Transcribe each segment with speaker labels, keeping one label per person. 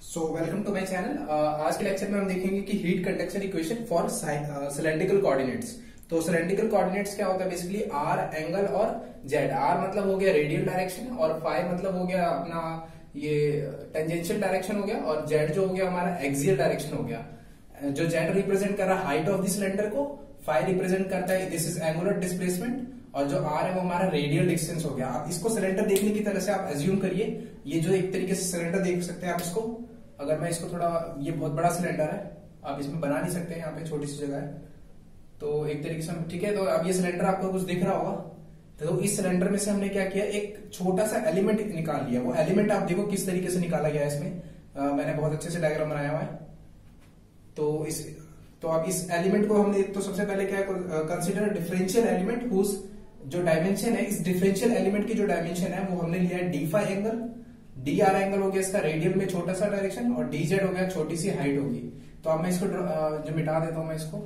Speaker 1: Welcome to my channel. आज के lecture में हम देखेंगे कि heat conduction equation for cylindrical coordinates. तो सिलेंड्रिकल कोऑर्डिनेट्स क्या होता है? बेसिकली आर एंगल और जेड। आर मतलब हो गया रेडियल डायरेक्शन और फाई मतलब हो गया अपना ये टेंजेंशियल डायरेक्शन हो गया, और जेड जो हो गया हमारा एक्सियल डायरेक्शन हो गया। जो जेड रिप्रेजेंट कर रहा है हाइट ऑफ द सिलेंडर को, फाई रिप्रेजेंट करता है दिस इज एंगुलर डिस्प्लेसमेंट, और जो आर है वो हमारा रेडियल डिस्टेंस हो गया। आप इसको सिलेंडर देखने की तरह से आप एज्यूम करिए, ये जो एक तरीके से सिलेंडर देख सकते हैं आप इसको। अगर मैं इसको थोड़ा, ये बहुत बड़ा सिलेंडर है, आप इसमें बना नहीं सकते हैं, यहाँ पे छोटी सी जगह है, तो एक तरीके से ठीक है। तो अब ये सिलेंडर आपको कुछ दिख रहा होगा, तो इस सिलेंडर में से हमने क्या किया, एक छोटा सा एलिमेंट निकाल लिया। वो एलिमेंट आप देखो किस तरीके से निकाला गया है इसमें। मैंने बहुत अच्छे से डायग्राम बनाया हुआ है। तो अब इस एलिमेंट को हमने तो सबसे पहले क्या कंसिडर डिफरेंशियल एलिमेंट हुज जो डायमेंशन है, इस डिफरेंशियल एलिमेंट की जो डायमेंशन है वो हमने लिया है d phi angle. D r angle हो गया इसका रेडियल में छोटा सा डायरेक्शन, और डी जेड हो गया छोटी सी हाइट होगी। तो अब मैं इसको जो मिटा देता हूं, मैं इसको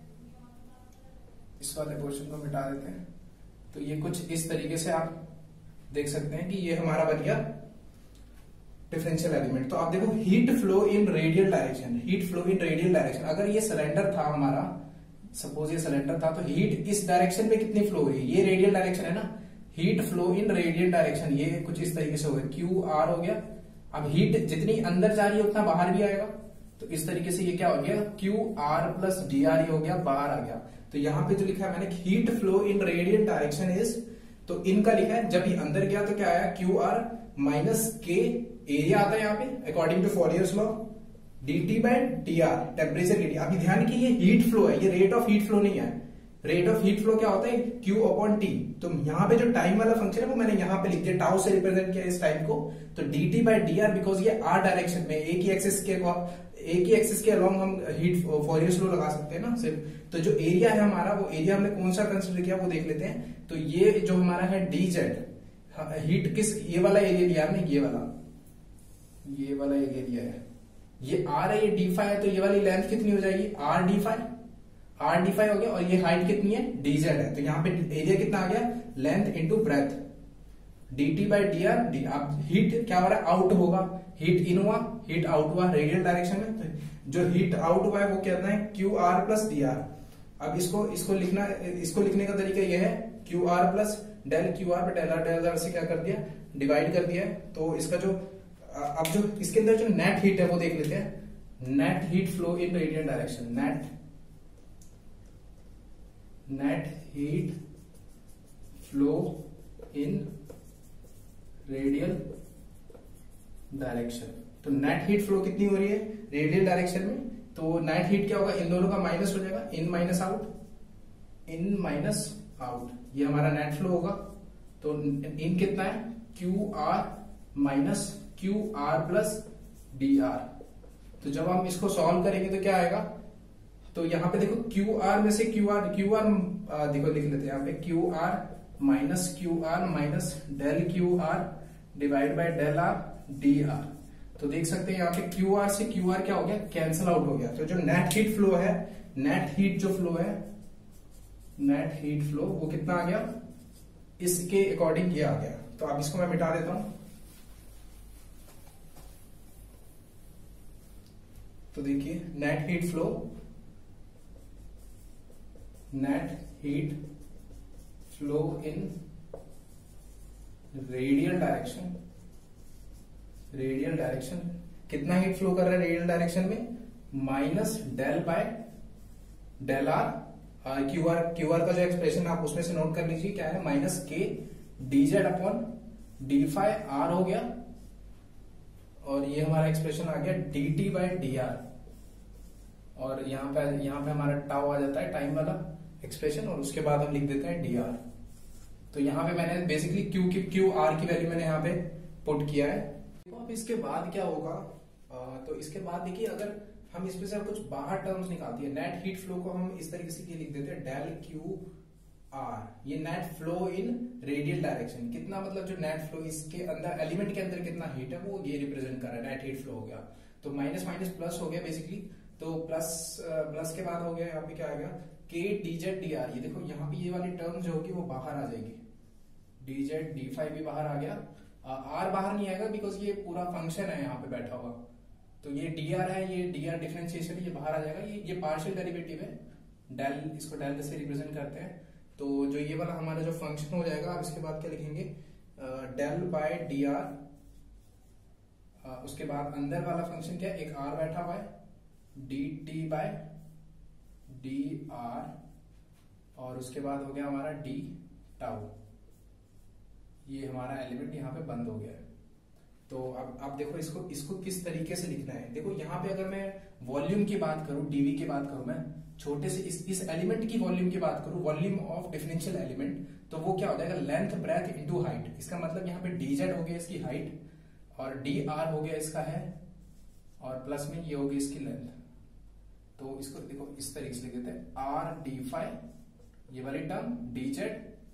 Speaker 1: इस वाले पोर्शन को मिटा देते हैं। तो ये कुछ इस तरीके से आप देख सकते हैं कि ये हमारा बन गया डिफरेंशियल एलिमेंट। तो आप देखो heat flow in radial direction, heat flow in radial direction. अगर ये सिलेंडर था हमारा, सपोज ये सिलेंडर था, तो हीट इस डायरेक्शन में कितनी फ्लो हो रही है, ये रेडियल डायरेक्शन है ना, heat flow in radial direction, ये कुछ इस तरीके से हो गया क्यू आर हो गया। अब हीट जितनी अंदर जा रही है उतना बाहर भी आएगा, तो इस तरीके से ये क्या हो गया q are plus D r हो गया, बाहर आ गया। तो यहां पे जो लिखा है मैंने heat flow in radial direction is, तो इनका लिखा है जब ये अंदर गया तो क्या आया क्यू आर माइनस के, एरिया आता है यहाँ पे according to Fourier's law, dt by t r, temperature के लिए। अभी ध्यान की ये हीट फ्लो है, ये रेट ऑफ हीट फ्लो नहीं है। रेट ऑफ हीट फ्लो क्या होता है Q अपॉन टी। तो यहाँ पे जो टाइम वाला फंक्शन है वो मैंने यहाँ पे लिख दिया, टाउ से रिप्रेजेंट किया इस टाइम को। तो dt by D r, because ये आर डायरेक्शन में एक ही एक्सिस के अलोंग हम हीट फॉरियर्स लॉ लगा सकते हैं ना सिर्फ। तो जो एरिया है हमारा, वो एरिया हमने कौन सा कंसिडर किया वो देख लेते हैं। तो ये जो हमारा है डी जेड, हीट किस, ये वाला एरिया लिया हमने, ये वाला एरिया है, ये आर है, ये डी फाई है, तो ये वाली लेंथ कितनी हो जाएगी आर डी फाई हो गया, और ये हाइट कितनी है डी जेड है। तो यहाँ पे एरिया कितना आ गया, length into breadth, d T by D r d. अब हीट क्या हो रहा है, आउट होगा, हीट इन हुआ, हीट आउट हुआ रेडियल डायरेक्शन में। तो जो हीट आउट हुआ है वो कहना है Q are plus D R. अब इसको लिखने का तरीका यह है Q are plus del Q R del R से क्या कर दिया, डिवाइड कर दिया है। तो इसका जो अब जो इसके अंदर जो नेट हीट है वो देख लेते हैं। Net heat flow in radial direction, net heat flow in radial direction. तो नेट हीट फ्लो कितनी हो रही है रेडियल डायरेक्शन में, तो नेट हीट क्या होगा, इन दोनों का माइनस हो जाएगा, इन माइनस आउट, ये हमारा नेट फ्लो होगा। तो इन कितना है Q are minus Q are plus D R. तो जब हम इसको सॉल्व करेंगे तो क्या आएगा, तो यहां पे देखो क्यू आर में से क्यू आर देखो लिख लेते हैं यहाँ पे Q are minus del Q R divide by del R D R. तो देख सकते हैं यहाँ पे क्यू आर से क्यू आर क्या हो गया, कैंसल आउट हो गया। तो जो नेट हीट फ्लो है, नेट हीट फ्लो वो कितना आ गया, इसके अकॉर्डिंग ये आ गया। तो अब इसको मैं मिटा देता हूं। तो देखिए net heat flow in radial direction, कितना हीट फ्लो कर रहा है रेडियल डायरेक्शन में, minus del by del R, Q R का जो एक्सप्रेशन आप उसमें से नोट कर लीजिए क्या है, minus K D Z upon D phi R हो गया, और ये हमारा एक्सप्रेशन आ गया D T by D R, और यहाँ पे हमारा टाउ आ जाता है टाइम वाला एक्सप्रेशन, और उसके बाद हम लिख देते हैं डी आर। तो यहाँ पे मैंने बेसिकली क्यू आर की वैल्यू मैंने यहाँ पे पुट किया है। तो अब इसके बाद क्या होगा, तो इसके बाद देखिए अगर हम इसमें से कुछ बाहर टर्म्स निकालती है, नेट हीट फ्लो को हम इस तरीके से लिख देते हैं डेल क्यू आर, ये net flow in radial direction. कितना मतलब जो नेट फ्लो इसके अंदर एलिमेंट के अंदर कितना हीट है वो ये रिप्रेजेंट कर रहा है, नेट हीट फ्लो हो गया। तो माइनस माइनस प्लस हो गया बेसिकली, तो प्लस के बाद हो गया यहाँ पे क्या आएगा के डी जेड डी आर। ये देखो यहाँ पे ये वाली टर्म जो होगी वो बाहर आ जाएगी, डी जेड डी फाई भी बाहर आ गया, आर बाहर नहीं आएगा बिकॉज ये पूरा फंक्शन है यहाँ पे बैठा हुआ, तो ये dr है, ये dr डिफरेंशिएशन ये बाहर आ जाएगा, ये पार्शियल डेरिवेटिव है, डेल, इसको डेल से रिप्रेजेंट करते हैं। तो जो ये वाला हमारा जो फंक्शन हो जाएगा, अब इसके बाद क्या लिखेंगे, डेल बाय dr, उसके बाद अंदर वाला फंक्शन क्या है, एक r बैठा हुआ है, dt बाय dr, और उसके बाद हो गया हमारा d टाउ, ये हमारा एलिमेंट यहाँ पे बंद हो गया है। तो अब देखो इसको किस तरीके से लिखना है। देखो यहाँ पे अगर मैं वॉल्यूम की बात करूं, डीवी की बात करूं, मैं छोटे से इस एलिमेंट की वॉल्यूम की बात करूं, वॉल्यूम ऑफ डिफरेंशियल एलिमेंट, तो वो क्या हो जाएगा, लेंथ ब्रेथ इनटू हाइट। इसका मतलब यहाँ पे dz हो गया इसकी हाइट, और dr हो गया इसका है, और प्लस में ये हो गई इसकी लेंथ। तो इसको देखो इस तरीके से लिख देते हैं, r d फाई, ये वाली टर्म dz,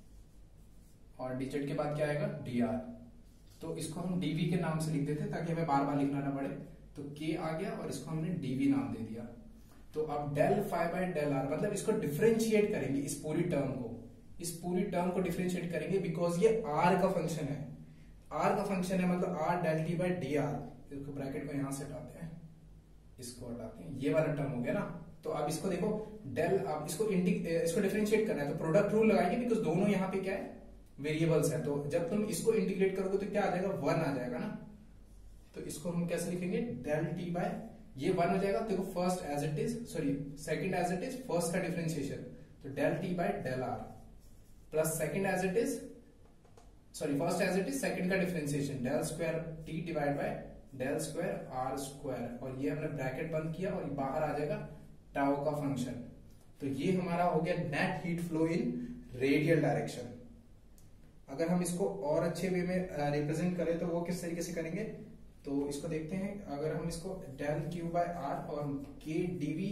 Speaker 1: और dz के बाद क्या आएगा, dr। तो इसको हम dv के नाम से लिख देते हैं ताकि हमें बार बार लिखना ना पड़े। तो k आ गया और इसको हमने dv नाम दे दिया। तो अब del phi by del R, मतलब इसको डिफरेंशिएट करेंगे, इस पूरी टर्म को डिफरेंशिएट करेंगे, बिकॉज ये r का फंक्शन है, मतलब r del T by D R. इसको ब्रैकेट को यहां से हटाते हैं, इसको हटाते हैं, ये वाला टर्म हो गया ना। तो अब इसको देखो डेल, अब इसको डिफरेंशिएट करना है, तो प्रोडक्ट रूल लगाएंगे, बिकॉज दोनों यहाँ पे क्या है, वेरिएबल्स है। तो जब तुम इसको इंटीग्रेट करोगे तो क्या आ जाएगा, 1 आ जाएगा ना। तो इसको हम कैसे लिखेंगे, डेल टी बाय, ये 1 हो जाएगा, देखो first as it is, sorry second as it is, first का डिफरेंशिएशन, तो del T by del R, plus second as it is, sorry first as it is, second का differentiation, del square T divide by del square R square, और ये हमने bracket बंद किया और बाहर आ जाएगा टाउ का फंक्शन। तो ये हमारा हो गया net heat flow in radial direction. अगर हम इसको और अच्छे वे में रिप्रेजेंट करें तो वो किस तरीके से करेंगे, तो इसको देखते हैं। अगर हम इसको डेल क्यू बाय आर और के डीवी,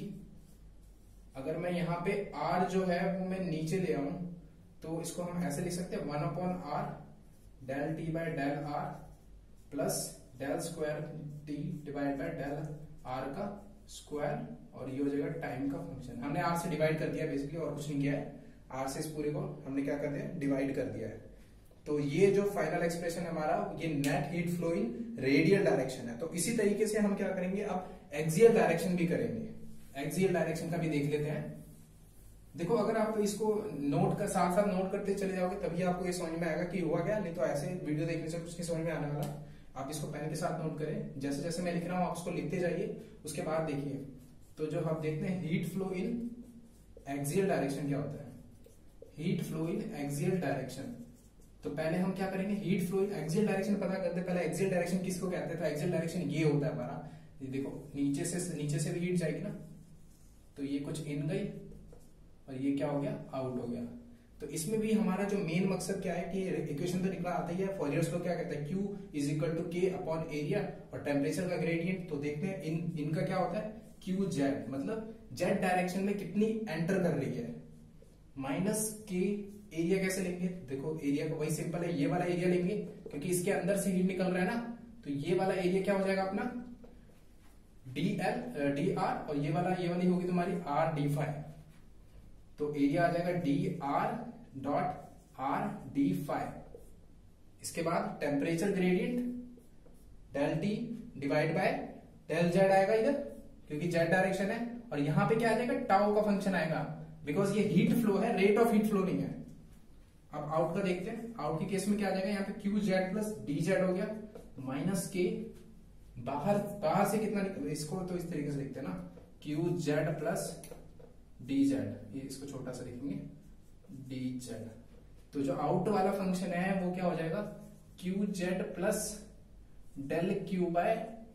Speaker 1: अगर मैं यहाँ पे आर जो है वो मैं नीचे ले आऊं, तो इसको हम ऐसे लिख सकते हैं, 1 upon R del T by del R plus del square T divide by del R का स्क्वायर, और ये हो जाएगा टाइम का फंक्शन। हमने आर से डिवाइड कर दिया बेसिकली, और कुछ नहीं किया है, आर से इस पूरे को हमने क्या कर दिया, डिवाइड कर दिया है। तो ये जो फाइनल एक्सप्रेशन हमारा, ये net heat flow in radial direction है। तो इसी तरीके से हम क्या करेंगे, अब एक्सियल डायरेक्शन भी करेंगे, एक्सियल डायरेक्शन का भी देख लेते हैं। देखो अगर आप इसको नोट का साथ साथ नोट करते चले जाओगे तभी आपको ये समझ में आएगा कि हुआ क्या, नहीं तो ऐसे वीडियो देखने से कुछ नहीं समझ में आने वाला। आप इसको पेन के साथ नोट करें, जैसे जैसे मैं लिख रहा हूं आप उसको लिखते जाइए, उसके बाद देखिए। तो जो हम देखते हैं heat flow in axial direction क्या होता है, heat flow in axial direction. तो पहले हम क्या करेंगे, heat flow in axial direction पता करते हैं। पहले एक्सियल डायरेक्शन किसको कहते हैं, तो एक्सियल डायरेक्शन ये होता है हमारा, ये देखो नीचे से भी हीट जाएगी ना, तो ये कुछ इन गई और ये क्या हो गया, आउट हो गया। तो इसमें भी हमारा जो मेन मकसद क्या है कि इक्वेशन तो निकला आता ही है, फॉरियर्स लॉ क्या कहता है, Q is equal to K upon area और टेम्परेचर का ग्रेडियंट। तो देखते हैं इनका क्या होता है, Q जेड, मतलब जेड डायरेक्शन में कितनी एंटर कर रही है, माइनस K एरिया कैसे लेंगे, देखो एरिया को वही सिंपल है, ये वाला एरिया लेंगे क्योंकि इसके अंदर से हीट निकल रहा है ना, तो ये वाला एरिया क्या हो जाएगा अपना डी आर, और ये वाली होगी तुम्हारी आर डी फाई। तो एरिया आ जाएगा D R dot R D phi. इसके बाद temperature gradient del T divide by del Z आएगा इधर, क्योंकि जेड डायरेक्शन है, और यहां पे क्या आ जाएगा, टाउ का फंक्शन आएगा, बिकॉज ये हीट फ्लो है, रेट ऑफ हीट फ्लो नहीं है। अब आउट का देखते हैं, आउट के केस में क्या आ जाएगा, यहाँ पे Q Z plus D Z हो गया, माइनस के बाहर से कितना निकल, इसको तो इस तरीके से लिखते हैं ना, Q Z plus D Z, ये इसको छोटा सा लिखेंगे डी जेड। तो जो आउट वाला फंक्शन है वो क्या हो जाएगा, Q Z plus del Q by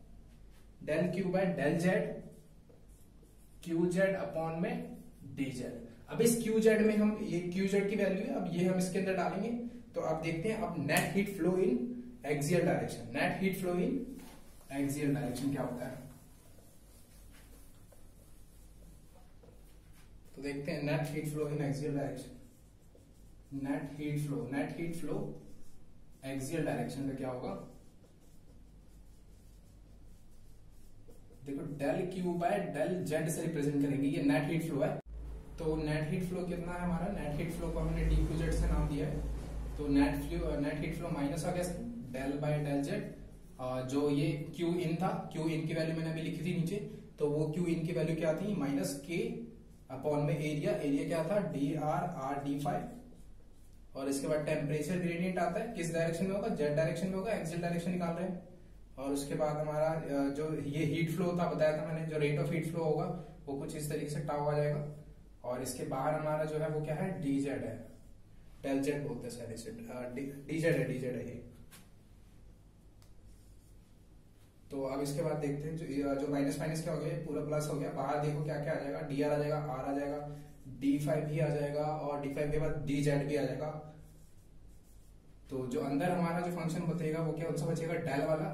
Speaker 1: del Z, Q Z upon में डी जेड। अब इस क्यू जेड में हम, ये क्यू जेड की वैल्यू है, अब ये हम इसके अंदर डालेंगे। तो आप देखते हैं अब net heat flow in axial direction, net heat flow in axial direction क्या होता है। तो देखते हैं net heat flow in axial direction, net heat flow axial direction का क्या होगा, देखो del Q by del Z से रिप्रेजेंट करेंगे, ये नेट हीट फ्लो है। तो नेट हीट फ्लो कितना है हमारा, नेट हीट फ्लो को हमने डी क्यू जेड से नाम दिया है। तो नेट हीट फ्लो माइनस आ गया डेल बाय डेल जेड, जो ये क्यू इन था, क्यू इन की वैल्यू मैंने अभी लिखी थी नीचे, तो वो क्यू इन की वैल्यू क्या थी, माइनस के अपॉन में एरिया, एरिया क्या था डी आर डी फाइव, और इसके बाद टेम्परेचर ग्रेडियंट आता है, किस डायरेक्शन में होगा, जेड डायरेक्शन में होगा, एक्सियल डायरेक्शन निकाल रहे हैं। और उसके बाद हमारा जो ये हीट फ्लो था, बताया था मैंने, जो रेट ऑफ हीट फ्लो होगा वो कुछ इस तरीके से टाउ आ जाएगा। और इसके बाहर हमारा जो है वो क्या है, डी जेड है, डेल जेड बोलते हैं शायद इसे, डी जेड है ये। तो अब इसके बाद देखते हैं जो माइनस माइनस क्या हो गया, पूरा प्लस हो गया, बाहर देखो क्या क्या आ जाएगा, डी आर आ जाएगा, आर आ जाएगा, डी फाइव भी आ जाएगा, और डी फाइव के बाद डी जेड भी आ जाएगा। तो जो अंदर हमारा जो फंक्शन बचेगा वो क्या सा बचेगा, डेल वाला,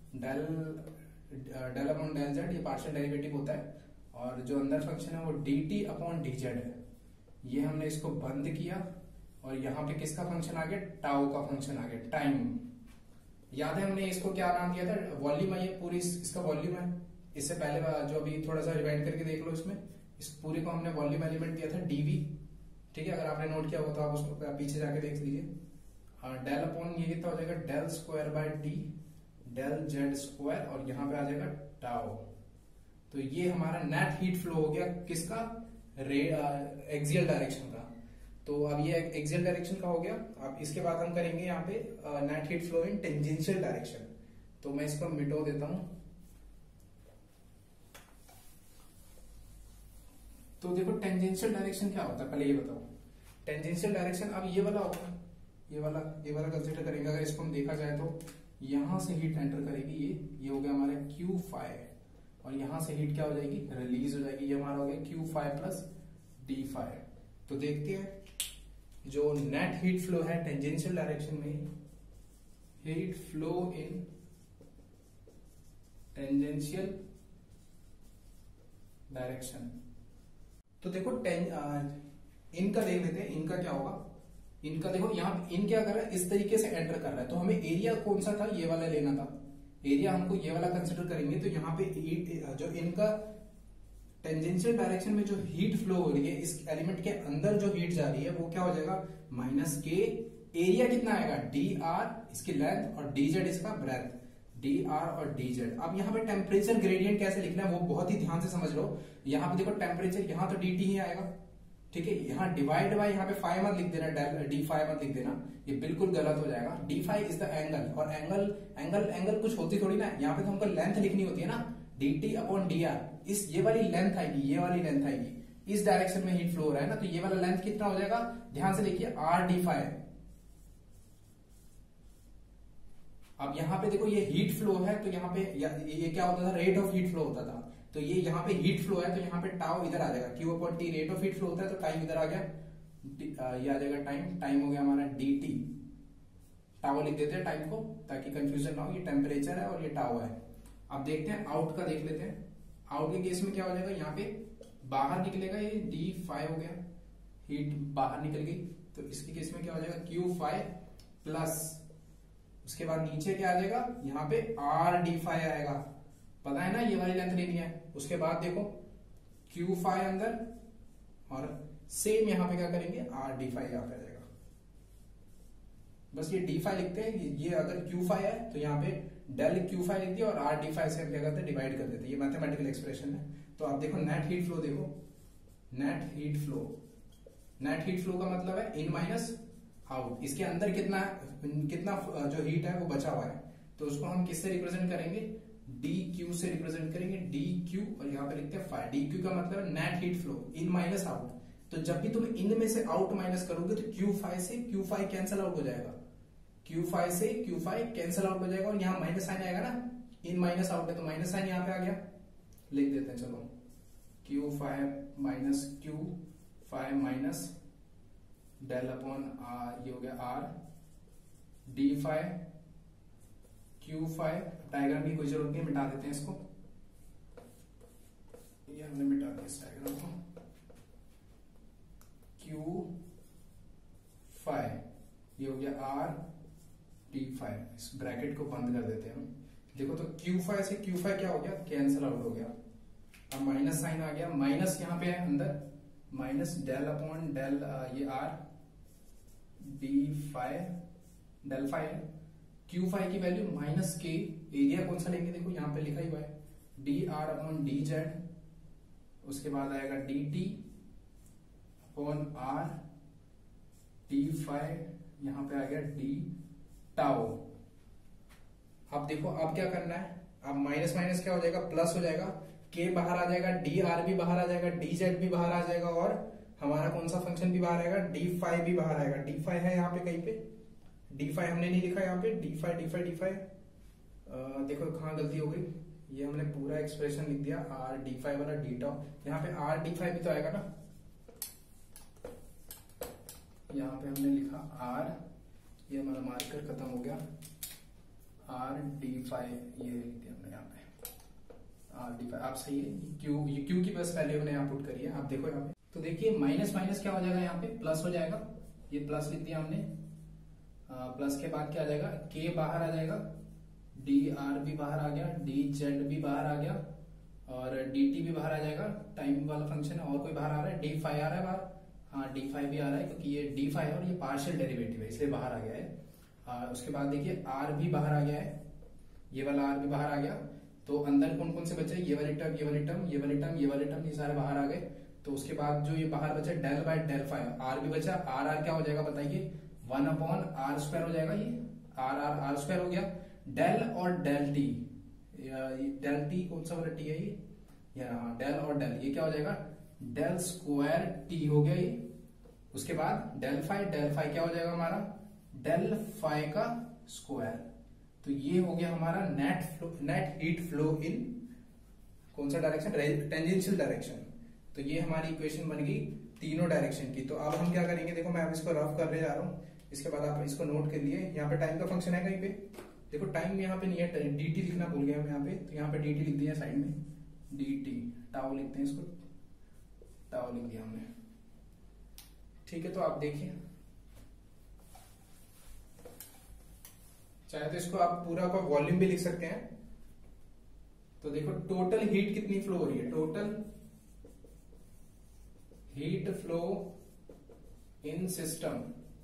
Speaker 1: डेल अपॉन डेल जेड, ये पार्शियल डेरिवेटिव होता है। और जो अंदर फंक्शन है वो D T upon D Z है, ये हमने इसको बंद किया। और यहाँ पे किसका फंक्शन आ गया, टाउ का फंक्शन आ गया, टाइम। याद है हमने इसको क्या नाम दिया था, वॉल्यूम है, ये पूरी इसका वॉल्यूम है। इससे पहले जो अभी थोड़ा सा रिवाइंड करके देख लो, इसमें इस पूरे को हमने वॉल्यूम एलिमेंट दिया था डीवी, ठीक है। अगर आपने नोट किया हो तो आप उसको पीछे जाके देख लीजिए। डेल अपॉन ये कितना हो जाएगा, del square by D, del Z square, और यहाँ पे आ जाएगा टाउ। तो ये हमारा नेट हीट फ्लो हो गया किसका, एक्सियल डायरेक्शन का। तो अब ये एक्सियल डायरेक्शन का हो गया। अब इसके बाद हम करेंगे यहाँ पे net heat flow in tangential direction. तो मैं इसको मिटो देता हूं। तो देखो टेंजेंशियल डायरेक्शन क्या होता है, पहले ये बताओ। टेंजेंशियल डायरेक्शन अब ये वाला होगा, ये वाला कंसिडर करेंगे। अगर इसको हम देखा जाए तो यहां से हीट एंटर करेगी, ये हो गया हमारा क्यू फाइव, और यहां से हीट क्या हो जाएगी, रिलीज हो जाएगी, ये हमारा हो गया Q five plus D five. तो देखते हैं जो नेट हीट फ्लो है टेंजेंशियल डायरेक्शन में, heat flow in tangential direction. तो देखो इनका देख लेते हैं, इनका क्या होगा। इनका देखो यहाँ इन क्या कर रहा है, इस तरीके से एंटर कर रहा है। तो हमें एरिया कौन सा था, ये वाला लेना था, एरिया हमको ये वाला कंसिडर करेंगे। तो यहाँ पे जो इनका टेंजेंशियल डायरेक्शन में जो हीट फ्लो हो रही है, इस एलिमेंट के अंदर जो हीट जा रही है वो क्या हो जाएगा, माइनस के, एरिया कितना आएगा डी आर इसकी लेंथ, और डी जेड इसका ब्रेथ, डी आर और डी जेड। अब यहाँ पे टेम्परेचर ग्रेडियंट कैसे लिखना है वो बहुत ही ध्यान से समझ लो। यहाँ पे देखो टेम्परेचर, यहाँ तो डी टी ही आएगा, ठीक है। यहाँ डिवाइड बाय, यहाँ पे फाइव मत लिख देना, डी फाइव मत लिख देना, ये बिल्कुल गलत हो जाएगा। D five is the angle, और एंगल कुछ होती थोड़ी ना, यहाँ पे तो हमको लेंथ लिखनी होती है ना, D T upon D R. इस ये वाली लेंथ आएगी, ये वाली लेंथ आएगी, इस डायरेक्शन में हीट फ्लो हो रहा है ना, तो ये वाला लेंथ कितना हो जाएगा, ध्यान से देखिए, आर डी फाइव। अब यहाँ पे देखो ये हीट फ्लो है, तो यहाँ पे ये क्या होता था, रेट ऑफ हीट फ्लो होता था। तो ये यहाँ पे हीट फ्लो है, तो यहाँ पे टाउ इधर आ जाएगा, Q upon T rate of heat flow होता है, तो टाइम इधर आ गया, ये आ जाएगा टाइम हो गया हमारा डी टी। टाउ लिख देते हैं टाइम को, ताकि कंफ्यूजन ना हो, ये टेम्परेचर है और ये टाउ है। अब देखते हैं आउट का, देख लेते हैं आउट के केस में क्या हो जाएगा, यहाँ पे बाहर निकलेगा, ये डी फाइव हो गया, हीट बाहर निकल गई। तो इसके केस में क्या हो जाएगा, क्यू फाइव प्लस, उसके बाद नीचे क्या आ जाएगा, यहाँ पे आर डी फाइव आएगा, पता है ना, ये वाली लेंथ लेनी है। उसके बाद देखो क्यू फाइव अंदर, और सेम यहाँ पे क्या करेंगे, आर डी फाइव यहाँ पे आ जाएगा। बस ये डी फाइव लिखते हैं, ये अगर क्यू फाइव है तो यहाँ पे डेल क्यू फाइव लिख दिया, और आर डी फाइव से हम क्या करते हैं, डिवाइड कर देते हैं। ये मैथमेटिकल एक्सप्रेशन है। तो आप देखो नेट हीट फ्लो, देखो नेट हीट फ्लो का मतलब है इन माइनस आउट। इसके अंदर कितना जो हीट है वो बचा हुआ है, तो उसको हम किससे रिप्रेजेंट करेंगे, डी क्यू से रिप्रेजेंट करेंगे, डी क्यू, और यहाँ पे लिखते हैं फाइव। डी क्यू का मतलब है net heat flow in minus out. तो जब भी तुम इन में से आउट माइनस करोगे तो क्यू फाइव से क्यू फाइव कैंसिल आउट हो जाएगा, क्यू फाइव से क्यू फाइव कैंसिल आउट हो जाएगा, और यहाँ माइनस साइन आएगा ना, इन माइनस आउट है तो माइनस साइन यहाँ पे आ गया, लिख देते हैं चलो, Q five minus Q five minus del upon ये हो गया R D five Q five. Diagram की कोई जरूरत नहीं, मिटा देते हैं इसको, ये हमने मिटा दिया इस डायग्राम को। क्यू फाइव, ये हो गया आर डी फाइव, इस ब्रैकेट को बंद कर देते हैं हम। देखो तो क्यू फाइव से क्यू फाइव क्या हो गया, कैंसिल आउट हो गया। अब माइनस साइन आ गया, माइनस यहाँ पे है अंदर, माइनस डेल अपॉन डेल ये R D five del five Q phi की वैल्यू माइनस के, एरिया कौन सा लेंगे देखो यहाँ पे लिखा ही हुआ है D R upon D Z, उसके बाद आएगा D T upon R D phi, यहाँ पे आ गया डी टाओ। अब देखो अब क्या करना है, अब माइनस माइनस क्या हो जाएगा, प्लस हो जाएगा, के बाहर आ जाएगा, डी आर भी बाहर आ जाएगा, डी जेड भी बाहर आ जाएगा, और हमारा कौन सा फंक्शन भी बाहर आएगा, डी फाई भी बाहर आएगा। डी फाई है यहाँ पे कहीं पे, डी फाई हमने नहीं लिखा यहाँ पे, D phi D phi D phi, देखो कहाँ गलती हो गई, ये हमने पूरा एक्सप्रेशन लिख दिया आर डी फाई वाला डी टाउ, यहाँ पे आर डी फाई भी तो आएगा ना, यहाँ पे हमने लिखा आर, ये हमारा मार्कर खत्म हो गया, आर डी फाई ये लिख दिया हमने यहाँ पे आर डी फाई। आप सही है, ये क्यू की बस वैल्यू हमने यहाँ पुट करी है। आप देखो यहाँ पे तो देखिए माइनस माइनस क्या हो जाएगा, यहाँ पे प्लस हो जाएगा, ये प्लस लिख दिया हमने, प्लस के बाद क्या आ जाएगा, के बाहर आ जाएगा, डी आर भी बाहर आ गया, डी जेड भी बाहर आ गया, और डी टी भी बाहर आ जाएगा, टाइम वाला फंक्शन है, और कोई बाहर आ रहा है, डी फाई आ रहा है बाहर, हाँ डी फाई भी आ रहा है क्योंकि ये डी फाई है और ये पार्शियल डेरिवेटिव है इसलिए बाहर आ गया है। उसके बाद देखिए आर भी बाहर आ गया है, ये वाला आर भी बाहर आ गया, तो अंदर कौन कौन से बचे, ये वाली टर्म ये वाली टर्म ये वाली टर्म ये वाली टर्म, ये सारे बाहर आ गए। तो उसके बाद जो ये बाहर बचा del by del phi, R भी बचा, आर आर क्या हो जाएगा बताइए, 1 अपॉन आर स्क्वायर हो जाएगा, ये आर आर आर स्क्वायर हो गया, डेल और डेल टी, डेल टी कौन सा वाला टी है ये, हाँ डेल और डेल, ये क्या हो जाएगा डेल स्क्वायर टी हो गया ये। उसके बाद डेल फाई क्या हो जाएगा हमारा, डेल फाई का स्क्वायर। तो ये हो गया हमारा नेट हीट फ्लो इन कौन सा डायरेक्शन, टेंजेंशियल डायरेक्शन। तो ये हमारी इक्वेशन बन गई तीनों डायरेक्शन की। तो अब हम क्या करेंगे, देखो मैं अब इसको रफ करने जा रहा हूँ, इसके बाद आप इसको नोट कर लिए। यहाँ पे टाइम का फंक्शन है कहीं पे, देखो टाइम यहाँ पे नहीं है, डी टी लिखना भूल गया हम यहाँ पे, तो यहाँ पे डी टी लिख दिया साइड में, डी टी टाउ लिखते हैं इसको, टाउ लिख दिया हमने, ठीक है। तो आप देखिए, चाहे तो इसको आप पूरा का वॉल्यूम भी लिख सकते हैं। तो देखो टोटल हीट कितनी फ्लो हो रही है, total heat flow in system,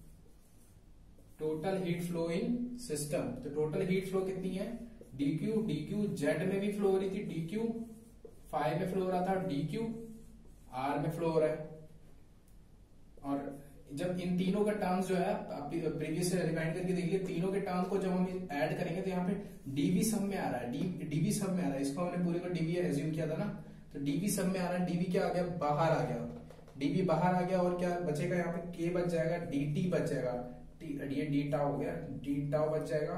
Speaker 1: total heat flow in system. तो टोटल हीट फ्लो कितनी है, डीक्यू जेड में भी फ्लो हो रही थी, डीक्यू फाई में फ्लो हो रहा था, डीक्यू आर में फ्लो हो रहा है। और जब इन तीनों का टर्म्स जो है आप प्रीवियस रिमाइंड करके देखिए, तीनों के टर्म को जब हम ऐड करेंगे तो यहाँ पे डीवी सब में आ रहा है, डीवी सब में आ रहा है, इसको हमने पूरे को डीवी एज्यूम किया था ना, तो डीवी सब में आ रहा है, डीवी क्या आ गया बाहर आ गया, डीवी बाहर आ गया, और क्या बचेगा यहाँ पे, के बच जाएगा, डी बच जाएगा, ये डी टाउ हो गया, डी टाउ बच जाएगा।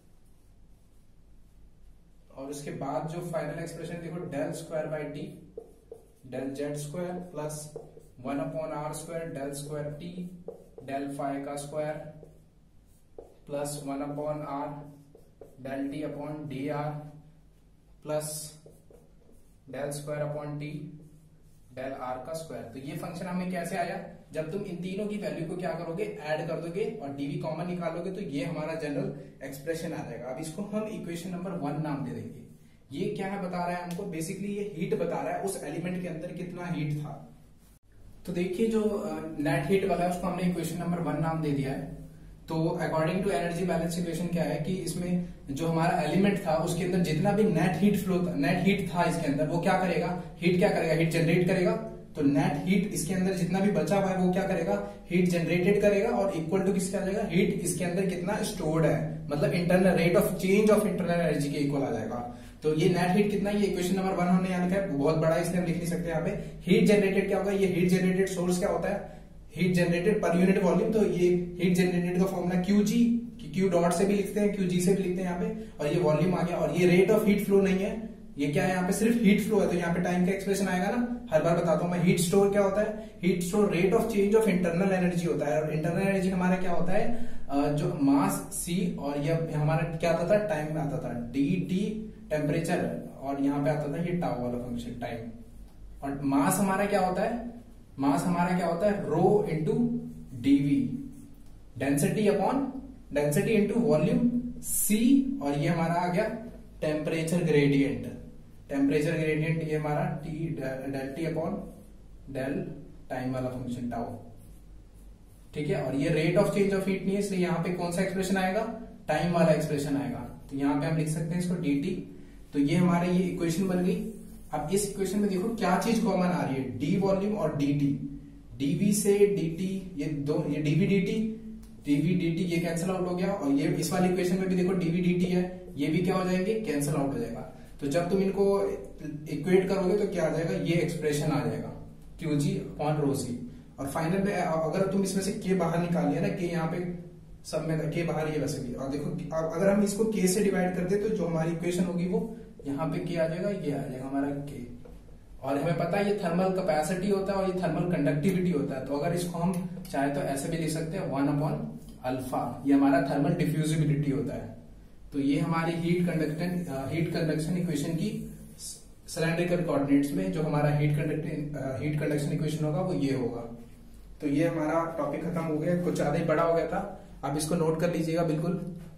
Speaker 1: और उसके बाद जो फाइनल एक्सप्रेशन देखो, del square by T, del Z square plus 1 upon R square, del square T, del phi का square plus 1 upon R, del T upon D R plus del square upon T, del R का square. तो ये function हमें कैसे आया, जब तुम इन तीनों की वैल्यू को क्या करोगे, ऐड कर दोगे और डीवी कॉमन निकालोगे, तो ये हमारा जनरल एक्सप्रेशन आ जाएगा। अब इसको हम इक्वेशन नंबर 1 नाम दे देंगे। ये क्या है बता रहा है हमको, बेसिकली ये हीट बता रहा है, उस एलिमेंट के अंदर कितना हीट था। तो देखिए जो नेट हीट वाला है उसको हमने इक्वेशन नंबर 1 नाम दे दिया है। तो according to energy balance equation क्या है कि इसमें जो हमारा एलिमेंट था उसके अंदर जितना भी net heat flow, net heat था इसके अंदर, वो क्या करेगा, हीट क्या करेगा, हीट जनरेट करेगा। तो नेट हीट इसके अंदर जितना भी बचा हुआ है वो क्या करेगा, हीट जनरेटेड करेगा, और इक्वल टू किसके आ जाएगा, हीट इसके अंदर कितना स्टोर्ड है, मतलब internal rate of change of internal energy के इक्वल आ जाएगा। तो ये नेट हीट कितना, ये इक्वेशन नंबर 1 हमने यहाँ लिखा है, बहुत बड़ा इसलिए हम लिख नहीं सकते यहाँ पे। हीट जनरेटेड क्या होगा, ये हीट जनरेटेड सोर्स क्या होता है, heat generated per unit volume. तो ये हीट जनरेटेड का फॉर्मूला क्यूजी, क्यू डॉट से भी लिखते हैं, क्यूजी से भी लिखते हैं यहाँ पे, और ये वॉल्यूम आ गया। और ये रेट ऑफ हीट फ्लो नहीं है, ये क्या है, यहाँ पे सिर्फ हीट फ्लो है, तो यहाँ पे टाइम का एक्सप्रेशन आएगा ना, हर बार बताता हूं मैं। हीट स्टोर क्या होता है, heat store rate of change of internal energy होता है, और इंटरनल एनर्जी हमारा क्या होता है, जो मास सी, और ये हमारा क्या आता था, टाइम में आता था, डी टी टेम्परेचर, और यहाँ पे आता था ये टाउ वाला फंक्शन टाइम। और मास हमारा क्या होता है, मास हमारा क्या होता है, rho into D V, density upon density into volume C, और ये हमारा आ गया टेम्परेचर ग्रेडियंट, टेम्परेचर ग्रेडियंट ये हमारा T, del T upon del time वाला फंक्शन टाउ, ठीक है। और ये rate of change of heat नहीं है, इसलिए यहाँ पे कौन सा एक्सप्रेशन आएगा, टाइम वाला एक्सप्रेशन आएगा। तो यहाँ पे हम लिख सकते हैं इसको dt। तो ये हमारे ये इक्वेशन बन गई। अब इस इक्वेशन में देखो क्या चीज कॉमन आ रही है, डी वॉल्यूम और dt। dv से dt, ये dv dt ये कैंसिल आउट हो गया, और ये इस वाली इक्वेशन में भी देखो dv dt है, ये भी क्या हो जाएंगे, कैंसिल आउट हो जाएगा। तो जब तुम इनको इक्वेट करोगे तो क्या आ जाएगा, ये एक्सप्रेशन आ जाएगा qg अपॉन रो सी। और फाइनल में अगर तुम इसमें से k बाहर निकाल लिया ना, k यहाँ पे सब में k बाहर ये वैसे भी, और देखो अगर हम इसको k से डिवाइड करते तो जो हमारी इक्वेशन होगी वो यहाँ पे k आ जाएगा, ये आ जाएगा हमारा k। और हमें पता है ये थर्मल कैपेसिटी होता है और ये थर्मल कंडक्टिविटी होता है। तो अगर इसको हम चाहे तो ऐसे भी लिख सकते हैं 1 अपॉन अल्फा, ये हमारा थर्मल डिफ्यूजिबिलिटी होता है। तो ये हमारी हीट कंडक्शन इक्वेशन की सिलेंड्रिकल कोऑर्डिनेट्स में जो हमारा हीट कंडक्शन इक्वेशन होगा वो ये होगा। तो ये हमारा टॉपिक खत्म हो गया, कुछ ज्यादा ही बड़ा हो गया था। आप इसको नोट कर लीजिएगा बिल्कुल।